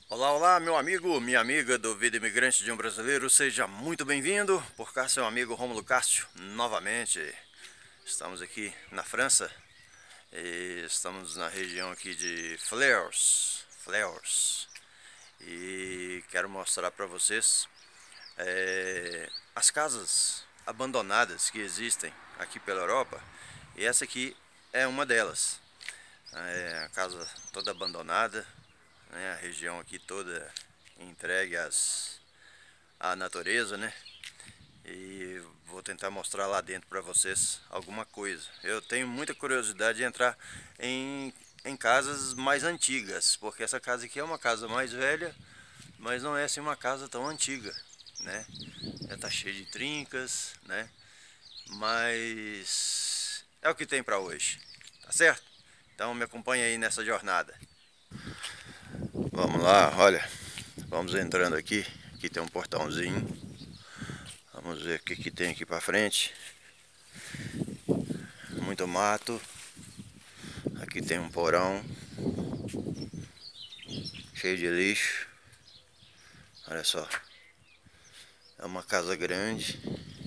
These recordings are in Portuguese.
Olá, olá, meu amigo, minha amiga do Vida Imigrante de um Brasileiro, seja muito bem-vindo. Por cá, seu amigo Rômulo Cássio, novamente. Estamos aqui na França e estamos na região aqui de Flers. E quero mostrar para vocês as casas abandonadas que existem aqui pela Europa. E essa aqui é uma delas. A casa toda abandonada, né? A região aqui toda entregue à natureza, né? E vou tentar mostrar lá dentro para vocês alguma coisa. Eu tenho muita curiosidade de entrar em casas mais antigas, porque essa casa aqui é uma casa mais velha, mas não é assim uma casa tão antiga, né? Já tá cheia de trincas, né? Mas é o que tem para hoje, tá certo? Então me acompanha aí nessa jornada. Vamos lá, olha, vamos entrando aqui. Aqui tem um portãozinho. Vamos ver o que tem aqui para frente. Muito mato. Aqui tem um porão cheio de lixo. Olha só, é uma casa grande.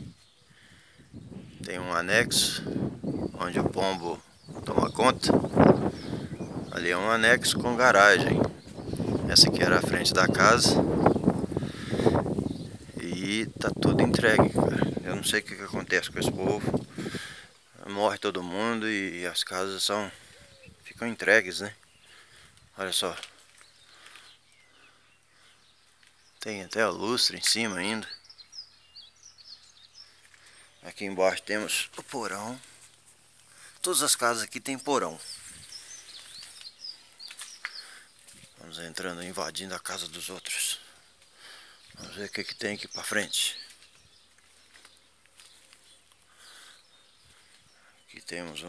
Tem um anexo onde o pombo toma conta. Ali é um anexo com garagem. Essa aqui era a frente da casa. E tá tudo entregue, cara. Eu não sei o que acontece com esse povo. Morre todo mundo e as casas ficam entregues, né? Olha só. Tem até a lustre em cima ainda. Aqui embaixo temos o porão. Todas as casas aqui tem porão. Vamos entrando, invadindo a casa dos outros. Vamos ver o que tem aqui pra frente. Aqui temos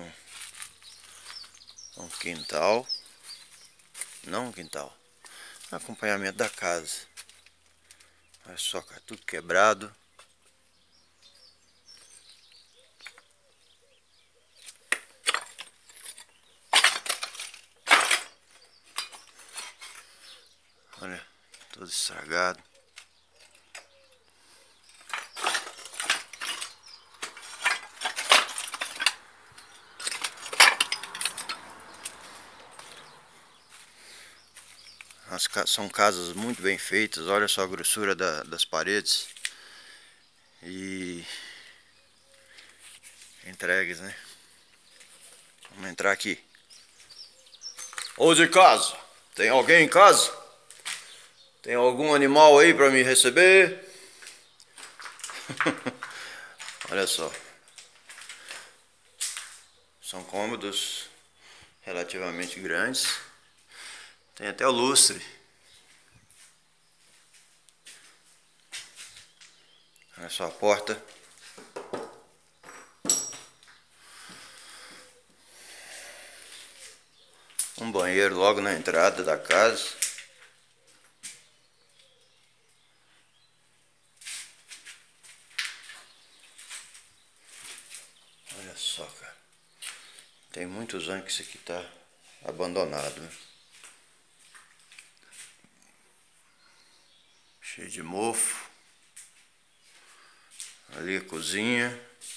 um quintal. Não um quintal. Acompanhamento da casa. Olha só, cara, tudo quebrado. Olha, tudo estragado. São casas muito bem feitas. Olha só a grossura das paredes. E entregues, né? Vamos entrar aqui. Ô de casa, tem alguém em casa? Tem algum animal aí para me receber? Olha só. São cômodos relativamente grandes. Tem até o lustre. Olha só a porta. Um banheiro logo na entrada da casa. Olha só, cara. Tem muitos anos que isso aqui tá abandonado, né? Cheio de mofo. Ali a cozinha.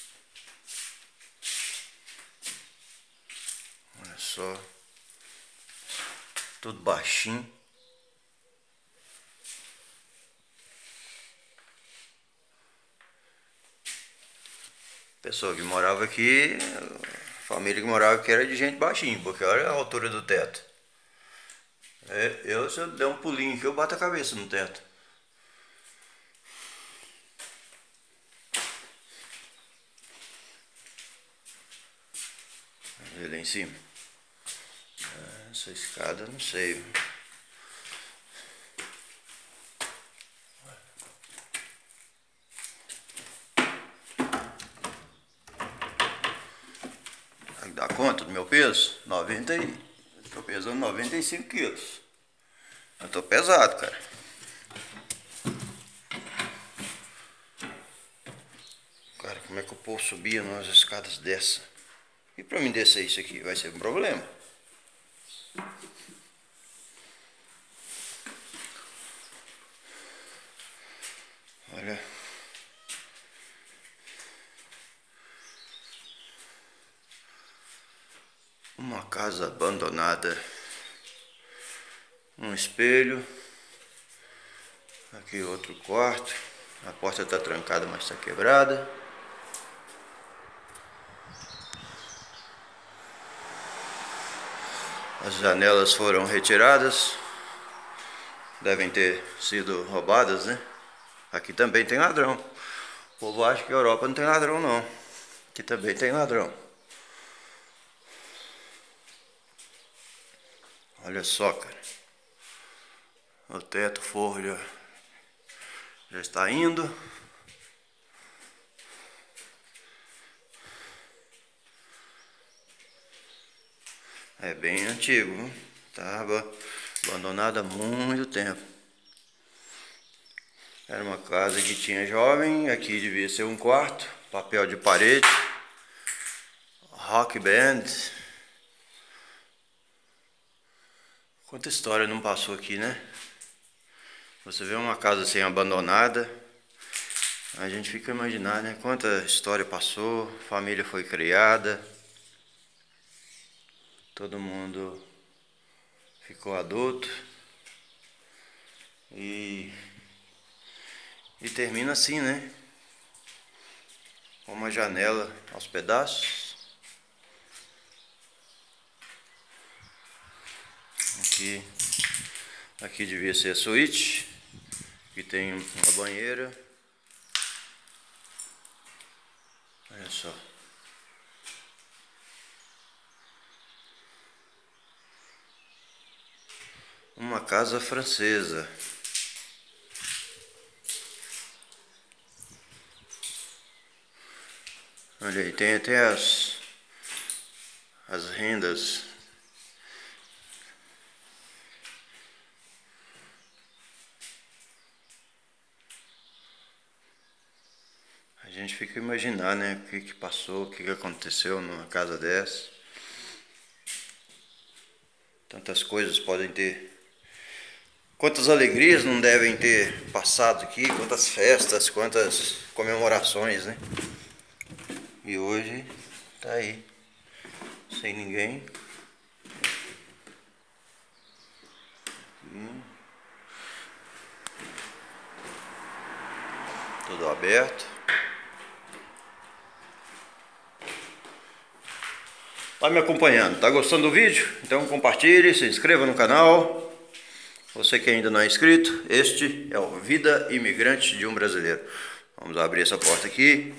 Olha só. Tudo baixinho. Pessoa que morava aqui, família que morava aqui era de gente baixinho, porque olha a altura do teto. Se eu der um pulinho aqui, eu bato a cabeça no teto. Olha lá em cima. Essa escada, não sei. Dá conta do meu peso? Estou pesando 95 quilos. Eu tô pesado, cara. Cara, como é que o povo subia nas escadas dessa? E pra mim descer isso aqui vai ser um problema. casa abandonada. Um espelho. Aqui outro quarto. A porta está trancada, mas está quebrada. As janelas foram retiradas. Devem ter sido roubadas, né? Aqui também tem ladrão. O povo acha que a Europa não tem ladrão, não. Aqui também tem ladrão. Olha só, cara. O teto, o forro já está indo. É bem antigo, viu? Estava abandonada há muito tempo. Era uma casa que tinha jovem. Aqui devia ser um quarto. Papel de parede. Rock band. Quanta história não passou aqui, né? Você vê uma casa assim abandonada, a gente fica a imaginar, né? Quanta história passou, família foi criada, todo mundo ficou adulto e termina assim, né? Com uma janela aos pedaços. Aqui devia ser a suíte. Aqui tem uma banheira. Olha só. Uma casa francesa. Olha aí, tem até as rendas. A gente fica a imaginar, né? O que passou, o que aconteceu numa casa dessa. Tantas coisas podem ter. Quantas alegrias não devem ter passado aqui, quantas festas, quantas comemorações, né? E hoje tá aí, sem ninguém. Tudo aberto. Tá me acompanhando, tá gostando do vídeo? Então compartilhe, se inscreva no canal. Você que ainda não é inscrito, este é o Vida Imigrante de um Brasileiro. Vamos abrir essa porta aqui.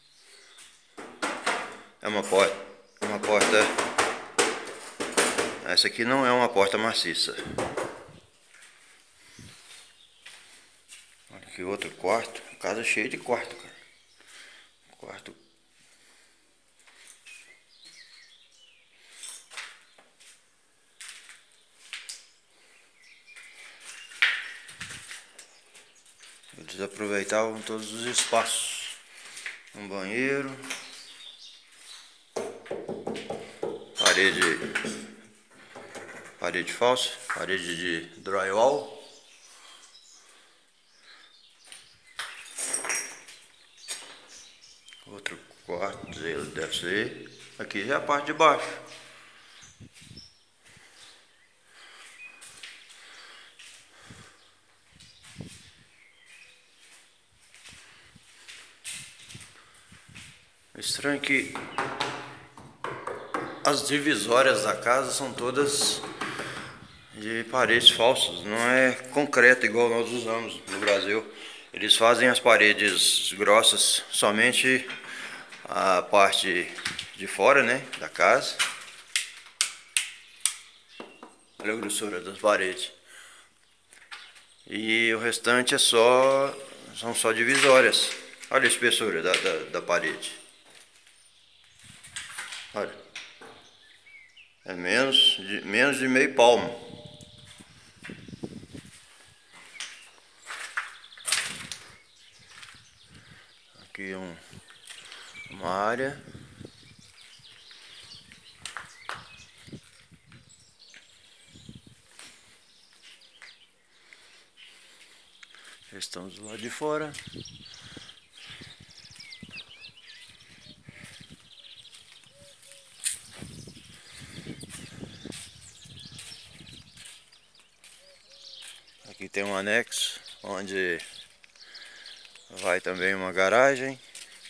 É uma porta. Essa aqui não é uma porta maciça. Olha aqui outro quarto. Casa cheia de quarto, cara. Quarto. Eles aproveitavam todos os espaços. Um banheiro. Parede falsa. Parede de drywall. Outro quarto, deve ser. Aqui já é a parte de baixo. Estranho que as divisórias da casa são todas de paredes falsas, não é concreto igual nós usamos no Brasil. Eles fazem as paredes grossas somente a parte de fora, né, da casa. Olha a grossura das paredes. E o restante são só divisórias. Olha a espessura da parede. Olha. É menos de meio palmo. Aqui uma área. Já estamos do lado de fora. Aqui tem um anexo onde vai também uma garagem.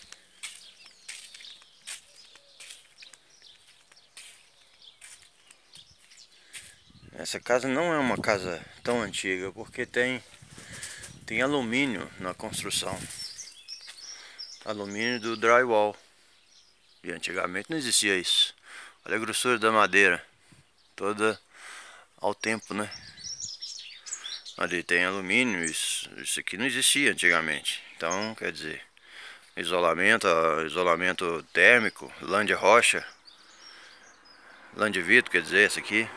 Essa casa não é uma casa tão antiga porque tem alumínio na construção. Alumínio do drywall. E antigamente não existia isso. Olha a grossura da madeira. Toda ao tempo, né? Ali tem alumínio. Isso aqui não existia antigamente. Então, quer dizer, isolamento térmico, lã de rocha, lã de vidro, quer dizer, esse aqui.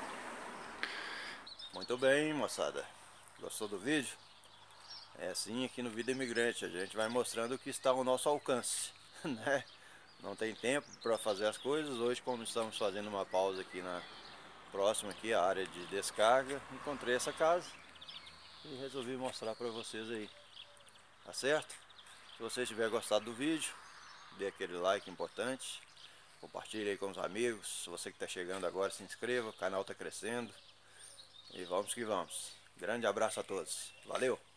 Muito bem, moçada. Gostou do vídeo? É assim aqui no Vida Imigrante, a gente vai mostrando o que está ao nosso alcance, né? Não tem tempo para fazer as coisas. Hoje, como estamos fazendo uma pausa aqui na próxima aqui, a área de descarga, encontrei essa casa e resolvi mostrar para vocês aí, tá certo? Se você tiver gostado do vídeo, dê aquele like importante, compartilhe aí com os amigos. Se você que está chegando agora, se inscreva, o canal está crescendo e vamos que vamos. Grande abraço a todos, valeu!